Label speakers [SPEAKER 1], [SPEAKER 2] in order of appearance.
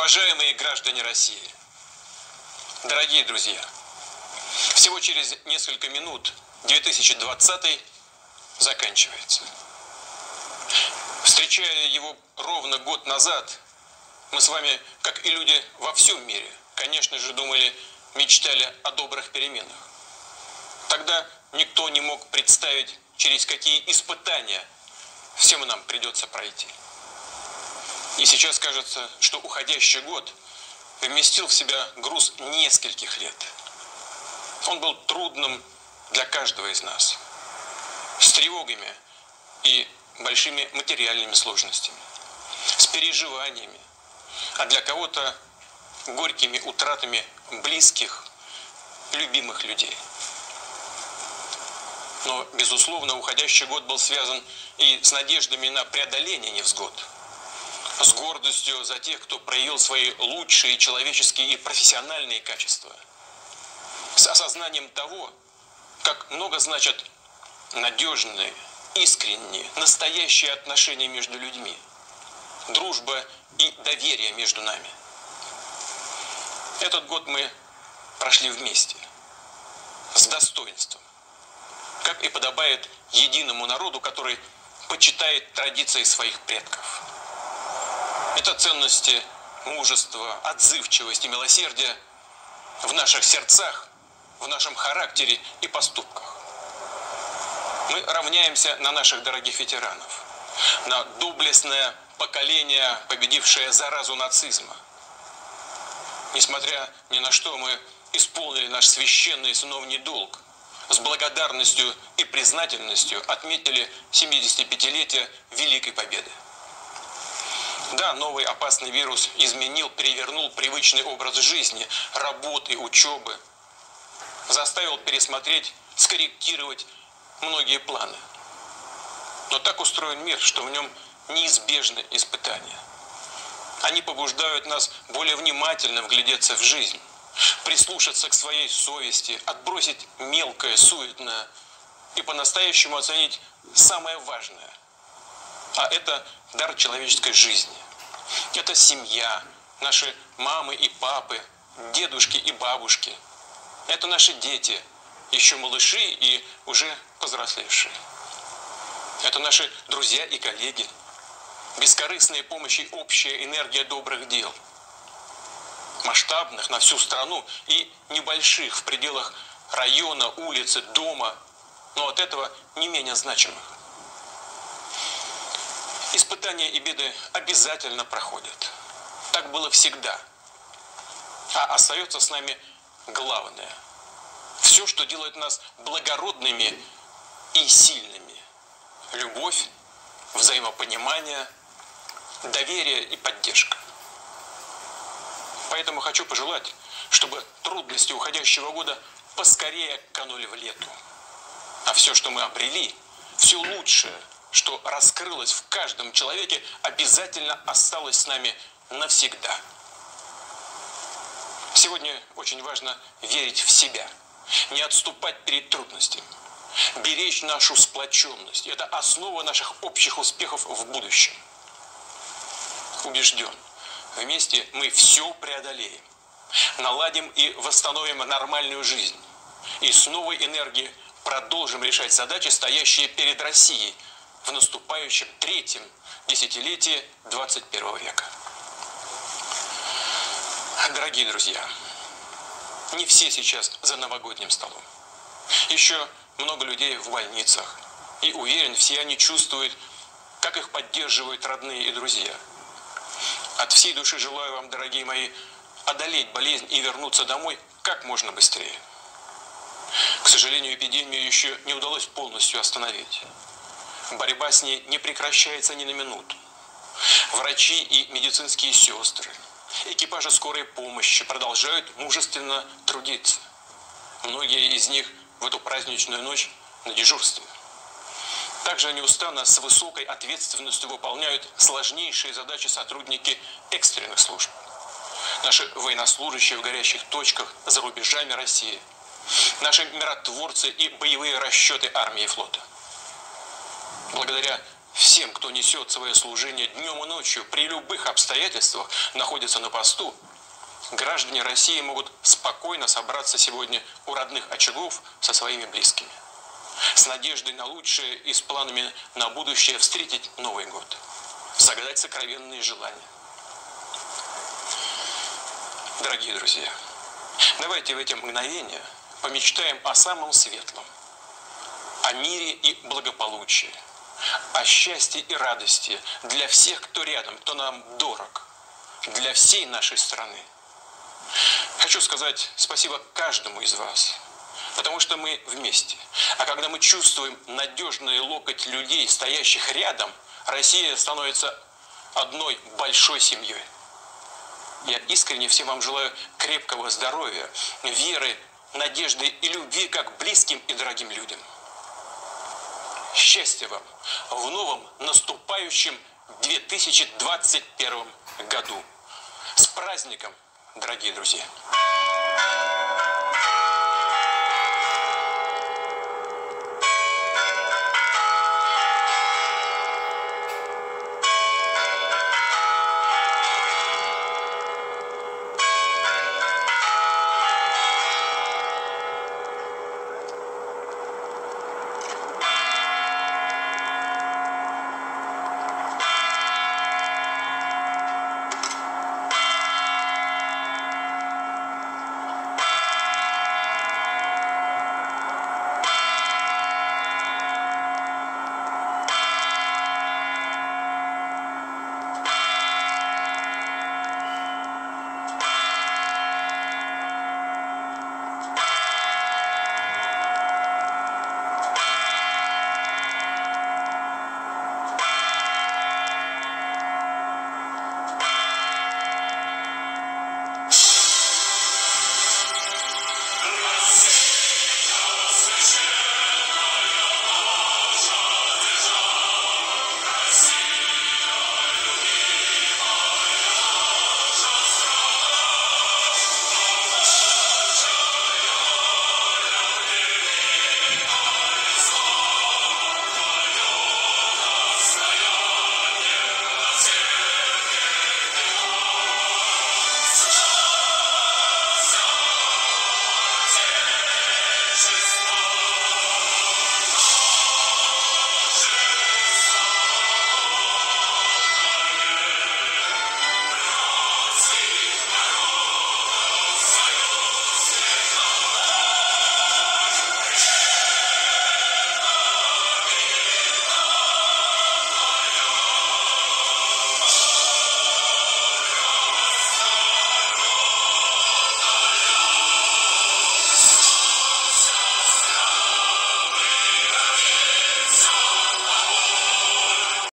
[SPEAKER 1] Уважаемые граждане России, дорогие друзья, всего через несколько минут 2020 заканчивается. Встречая его ровно год назад, мы с вами, как и люди во всем мире, конечно же, думали, мечтали о добрых переменах. Тогда никто не мог представить, через какие испытания всем нам придется пройти. И сейчас кажется, что уходящий год вместил в себя груз нескольких лет. Он был трудным для каждого из нас, с тревогами и большими материальными сложностями, с переживаниями, а для кого-то горькими утратами близких, любимых людей. Но, безусловно, уходящий год был связан и с надеждами на преодоление невзгод, с гордостью за тех, кто проявил свои лучшие человеческие и профессиональные качества, с осознанием того, как много значат надежные, искренние, настоящие отношения между людьми, дружба и доверие между нами. Этот год мы прошли вместе, с достоинством, как и подобает единому народу, который почитает традиции своих предков. Это ценности мужества, отзывчивости, милосердия в наших сердцах, в нашем характере и поступках. Мы равняемся на наших дорогих ветеранов, на доблестное поколение, победившее заразу нацизма. Несмотря ни на что, мы исполнили наш священный сыновний долг, с благодарностью и признательностью отметили 75-летие Великой Победы. Да, новый опасный вирус изменил, перевернул привычный образ жизни, работы, учебы, заставил пересмотреть, скорректировать многие планы. Но так устроен мир, что в нем неизбежны испытания. Они побуждают нас более внимательно вглядеться в жизнь, прислушаться к своей совести, отбросить мелкое, суетное и по-настоящему оценить самое важное. А это дар человеческой жизни. Это семья, наши мамы и папы, дедушки и бабушки. Это наши дети, еще малыши и уже повзрослевшие. Это наши друзья и коллеги. Бескорыстная помощь и общая энергия добрых дел. Масштабных на всю страну и небольших в пределах района, улицы, дома, но от этого не менее значимых. Испытания и беды обязательно проходят. Так было всегда. А остается с нами главное. Все, что делает нас благородными и сильными. Любовь, взаимопонимание, доверие и поддержка. Поэтому хочу пожелать, чтобы трудности уходящего года поскорее канули в лету. А все, что мы обрели, все лучшее, что раскрылось в каждом человеке, обязательно осталось с нами навсегда. Сегодня очень важно верить в себя, не отступать перед трудностями, беречь нашу сплоченность. Это основа наших общих успехов в будущем. Убежден, вместе мы все преодолеем, наладим и восстановим нормальную жизнь. И с новой энергией продолжим решать задачи, стоящие перед Россией в наступающем третьем десятилетии 21 века. Дорогие друзья, не все сейчас за новогодним столом. Еще много людей в больницах. И уверен, все они чувствуют, как их поддерживают родные и друзья. От всей души желаю вам, дорогие мои, одолеть болезнь и вернуться домой как можно быстрее. К сожалению, эпидемию еще не удалось полностью остановить. Борьба с ней не прекращается ни на минуту. Врачи и медицинские сестры, экипажи скорой помощи продолжают мужественно трудиться. Многие из них в эту праздничную ночь на дежурстве. Также неустанно с высокой ответственностью выполняют сложнейшие задачи сотрудники экстренных служб. Наши военнослужащие в горящих точках за рубежами России. Наши миротворцы и боевые расчеты армии и флота. Благодаря всем, кто несет свое служение днем и ночью, при любых обстоятельствах находится на посту, граждане России могут спокойно собраться сегодня у родных очагов со своими близкими, с надеждой на лучшее и с планами на будущее встретить Новый год, загадать сокровенные желания. Дорогие друзья, давайте в эти мгновения помечтаем о самом светлом, о мире и благополучии, о счастье и радости для всех, кто рядом, кто нам дорог, для всей нашей страны. Хочу сказать спасибо каждому из вас, потому что мы вместе. А когда мы чувствуем надежный локоть людей, стоящих рядом, Россия становится одной большой семьей. Я искренне всем вам желаю крепкого здоровья, веры, надежды и любви как близким и дорогим людям. Счастья вам в новом наступающем 2021 году. С праздником, дорогие друзья!